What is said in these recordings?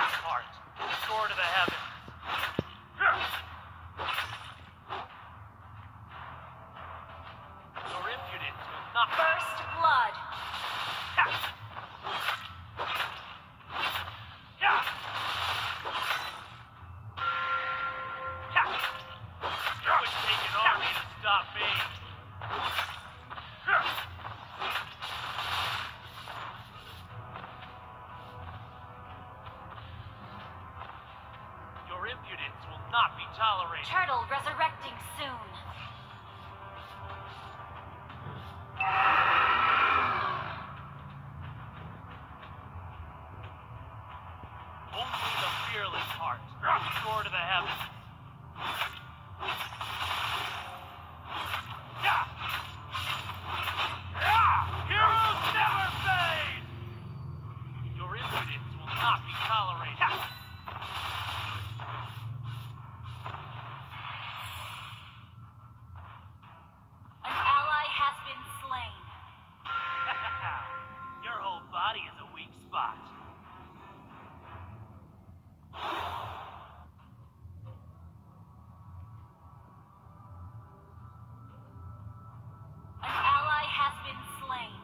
fearless heart can soar to the heavens. Your impudence will not First blood. It would take an army to stop me. Your impudence will not be tolerated. Turtle resurrecting soon. Only the fearless heart can soar to the heavens. Heroes never fade! Your impudence will not be tolerated. An ally has been slain. Your whole body is a weak spot. An ally has been slain.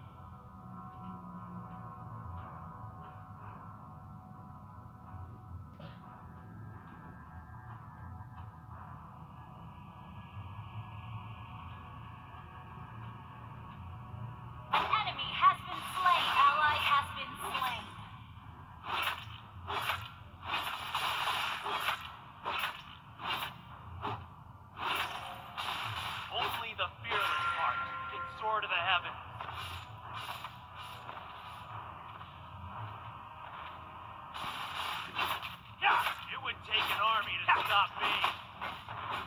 An enemy has been slain. Ally has been slain. Only the fearless heart can soar to the heavens. It would take an army to stop me.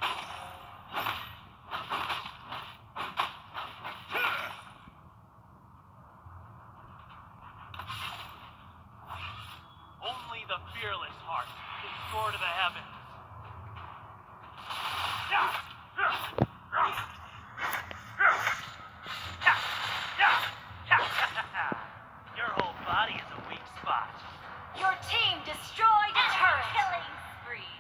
Only the fearless heart can soar to the heavens. Your whole body is a weak spot. Your team destroyed a turret. Killing spree.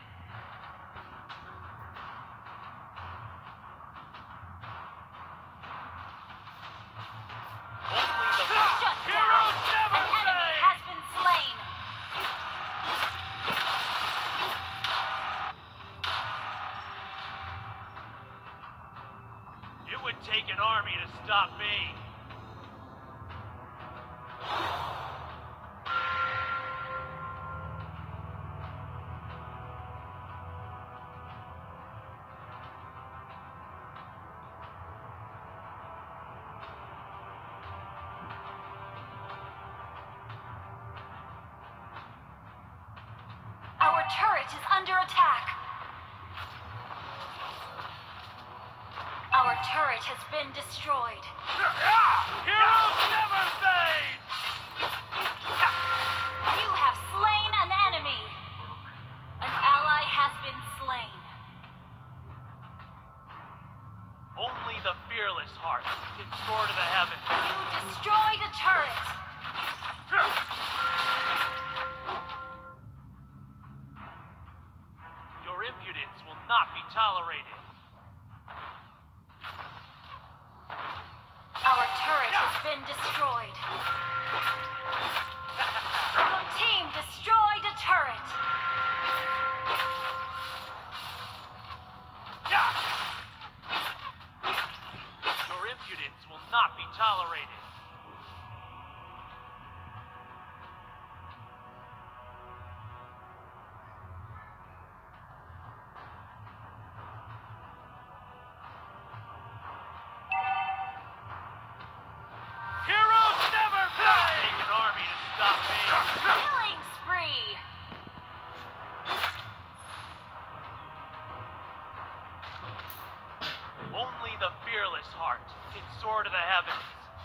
Only the Shut down. heroes never An enemy fade! has been slain. It would take an army to stop me. Our turret is under attack. Our turret has been destroyed. Heroes never fade! You have slain an enemy. An ally has been slain. Only the fearless heart can soar to the heavens. You destroyed a turret. Your impudence will not be tolerated. Our turret has been destroyed. Your team destroyed a turret. Your impudence will not be tolerated. Heroes never fade! Take an army to stop me. Killing spree. Only the fearless heart can soar to the heavens.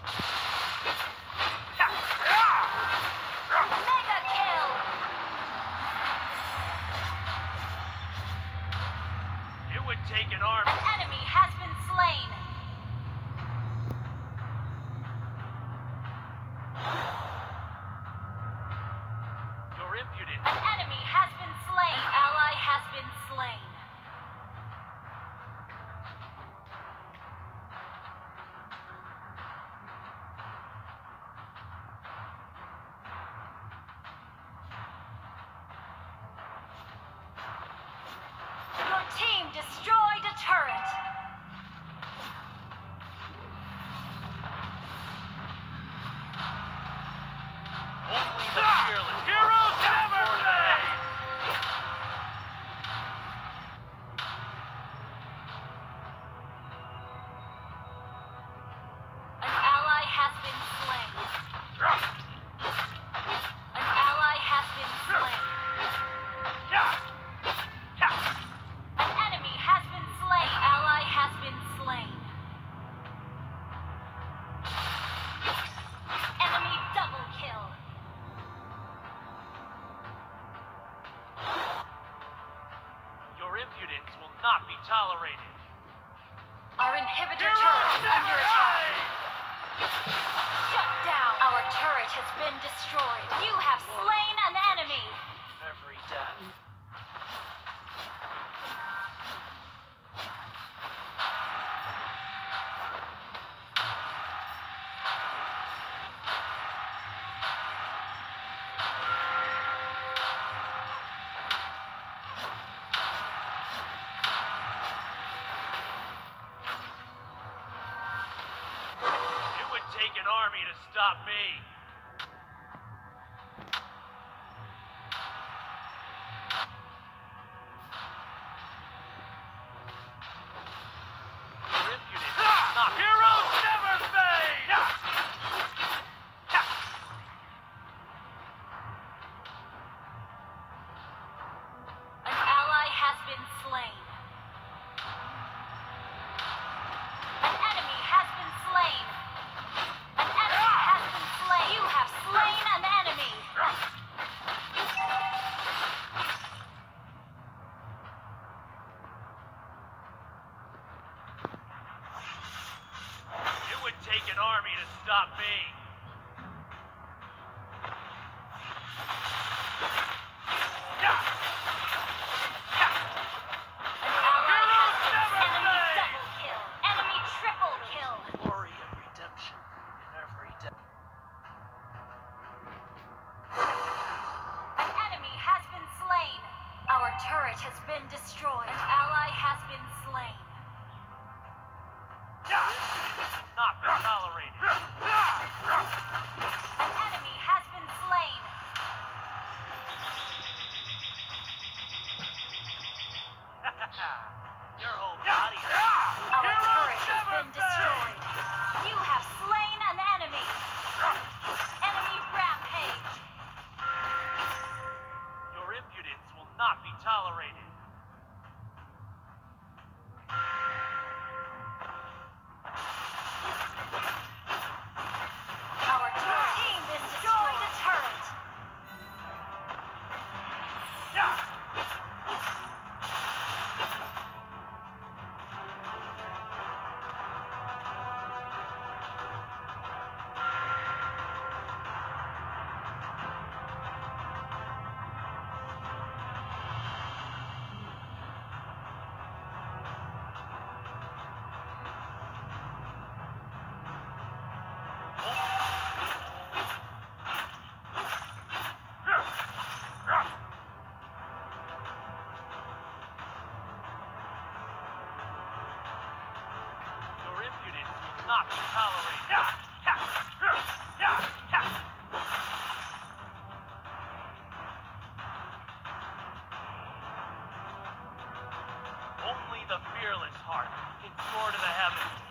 Mega kill. It would take an army. An enemy has been slain. Your impudence inhibitor turret is under attack. Shut down. Our turret has been destroyed. You have slain an enemy. Every death. It would take an army to stop me. Your impudence will not be heroes never fade! An ally has been slain. An enemy has been slain. An enemy has been slain. You have slain an enemy. It would take an army to stop me. An ally has been enemy double kill. Enemy triple kill. Glory and redemption in every death. An enemy has been slain. Our turret has been destroyed. An ally has been slain. Not be tolerated. An enemy has been slain. Your whole body. Our turret has been destroyed. You have slain an enemy. Enemy rampage. Your impudence will not be tolerated. Our team is destroyed the turret. Your impudence will not be tolerated. Only the fearless heart can soar to the heavens.